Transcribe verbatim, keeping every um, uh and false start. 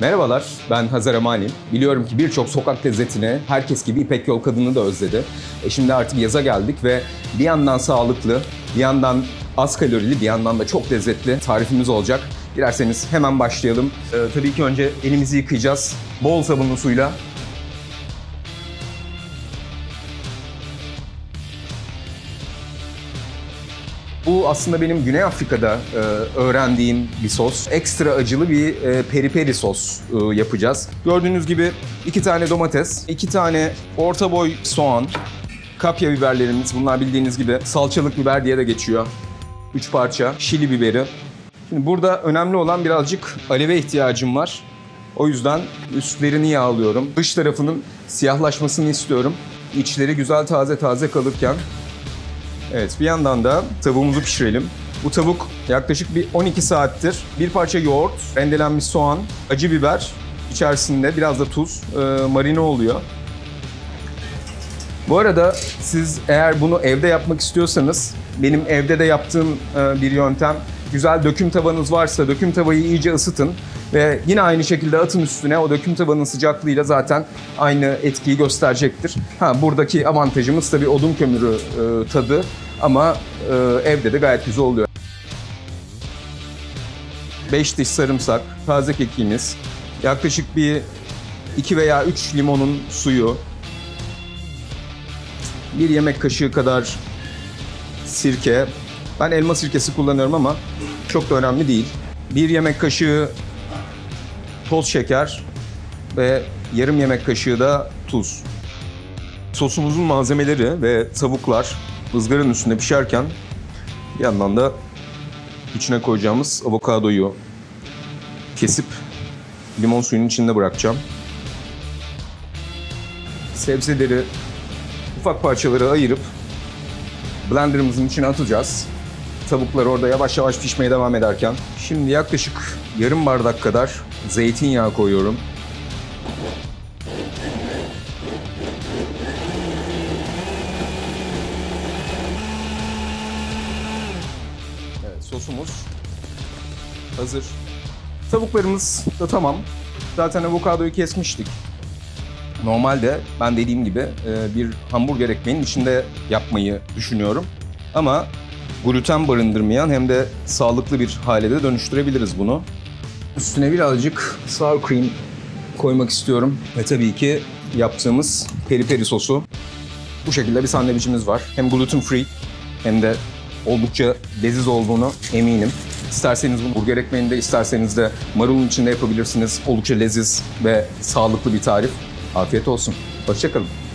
Merhabalar, ben Hazar Amani. Biliyorum ki birçok sokak lezzetini herkes gibi İpek Yol Kadını da özledi. E şimdi artık yaza geldik ve bir yandan sağlıklı, bir yandan az kalorili, bir yandan da çok lezzetli tarifimiz olacak. Dilerseniz hemen başlayalım. Ee, tabii ki önce elimizi yıkayacağız. Bol sabunlu suyla. Bu aslında benim Güney Afrika'da e, öğrendiğim bir sos. Ekstra acılı bir e, peri peri sos e, yapacağız. Gördüğünüz gibi iki tane domates, iki tane orta boy soğan, kapya biberlerimiz. Bunlar bildiğiniz gibi salçalık biber diye de geçiyor. Üç parça şili biberi. Şimdi burada önemli olan birazcık aleve ihtiyacım var. O yüzden üstlerini yağlıyorum. Dış tarafının siyahlaşmasını istiyorum. İçleri güzel taze taze kalırken. Evet, bir yandan da tavuğumuzu pişirelim. Bu tavuk yaklaşık bir on iki saattir. Bir parça yoğurt, rendelenmiş soğan, acı biber, içerisinde biraz da tuz, e, marine oluyor. Bu arada siz eğer bunu evde yapmak istiyorsanız, benim evde de yaptığım e, bir yöntem, güzel döküm tavanız varsa döküm tavayı iyice ısıtın ve yine aynı şekilde atın üstüne. O döküm tavanın sıcaklığıyla zaten aynı etkiyi gösterecektir. Ha, buradaki avantajımız tabii odun kömürü e, tadı ama e, evde de gayet güzel oluyor. beş diş sarımsak, taze kekiğimiz, yaklaşık bir iki veya üç limonun suyu, bir yemek kaşığı kadar sirke. Ben elma sirkesi kullanıyorum ama çok da önemli değil. Bir yemek kaşığı toz şeker ve yarım yemek kaşığı da tuz. Sosumuzun malzemeleri ve tavuklar ızgaranın üstünde pişerken bir yandan da içine koyacağımız avokadoyu kesip limon suyunun içinde bırakacağım. Sebzeleri ufak parçalara ayırıp blenderımızın içine atacağız. Tavuklar orada yavaş yavaş pişmeye devam ederken. Şimdi yaklaşık yarım bardak kadar zeytinyağı koyuyorum. Evet, sosumuz hazır. Tavuklarımız da tamam. Zaten avokadoyu kesmiştik. Normalde ben dediğim gibi bir hamburger ekmeğinin içinde yapmayı düşünüyorum. Ama gluten barındırmayan hem de sağlıklı bir hale de dönüştürebiliriz bunu. Üstüne birazcık sour cream koymak istiyorum. Ve tabii ki yaptığımız peri peri sosu. Bu şekilde bir sandviçimiz var. Hem gluten free hem de oldukça leziz olduğunu eminim. İsterseniz bunu burger ekmeğinde, isterseniz de marulun içinde yapabilirsiniz. Oldukça leziz ve sağlıklı bir tarif. Afiyet olsun. Hoşça kalın.